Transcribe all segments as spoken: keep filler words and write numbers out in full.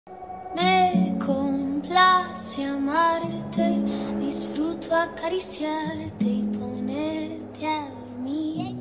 Me complace amarte, disfruto acariciarte y ponerte a dormir.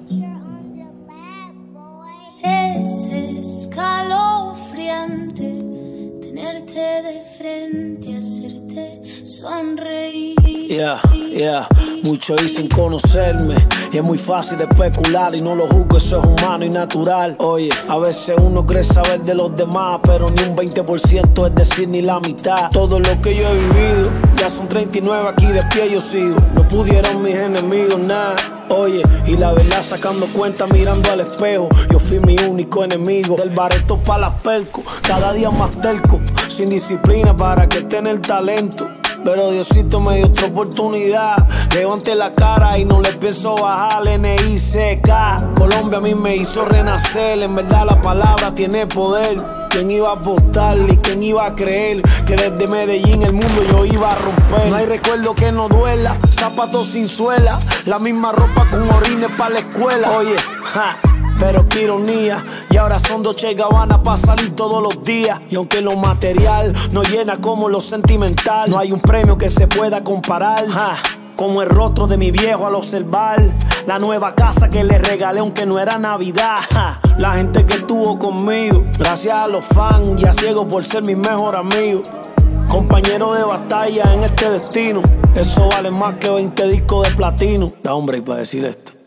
Es escalofriante tenerte de frente, hacerte sonreír. Yeah, yeah, muchos dicen conocerme y es muy fácil especular y no lo juzgo, eso es humano y natural. Oye, a veces uno cree saber de los demás, pero ni un veinte por ciento, es decir, ni la mitad. Todo lo que yo he vivido, ya son treinta y nueve, aquí de pie yo sigo. No pudieron mis enemigos nada. Oye, y la verdad sacando cuenta mirando al espejo, yo fui mi único enemigo. Del bareto pa' las percos, cada día más terco, sin disciplina para que tenga el talento. Pero Diosito me dio otra oportunidad. Levanté la cara y no le pienso bajar. N I C K Colombia a mí me hizo renacer. En verdad la palabra tiene poder. ¿Quién iba a apostar y quién iba a creer que desde Medellín el mundo yo iba a romper? No hay recuerdo que no duela, zapatos sin suela, la misma ropa con orines para la escuela. Oye, ja, pero qué ironía, y ahora son Dolce Gabbana para salir todos los días. Y aunque lo material no llena como lo sentimental, no hay un premio que se pueda comparar, ja, como el rostro de mi viejo al observar la nueva casa que le regalé aunque no era Navidad, ja. La gente que estuvo conmigo, gracias a los fans y a ciego por ser mi mejor amigo. Compañero de batalla en este destino, eso vale más que veinte discos de platino. Da hombre y para decir esto.